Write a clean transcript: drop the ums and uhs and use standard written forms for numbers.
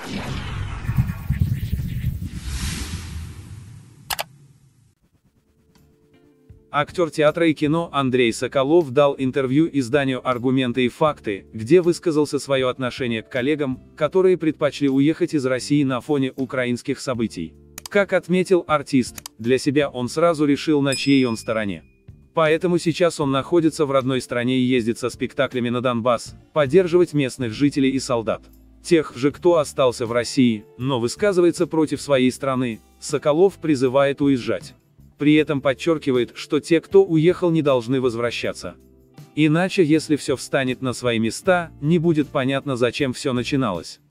Актер театра и кино Андрей Соколов дал интервью изданию «Аргументы и факты», где высказался свое отношение к коллегам, которые предпочли уехать из России на фоне украинских событий. Как отметил артист, для себя он сразу решил, на чьей он стороне. Поэтому сейчас он находится в родной стране и ездит со спектаклями на Донбасс, поддерживать местных жителей и солдат. Тех же, кто остался в России, но высказывается против своей страны, Соколов призывает уезжать. При этом подчеркивает, что те, кто уехал, не должны возвращаться. Иначе, если все встанет на свои места, не будет понятно, зачем все начиналось.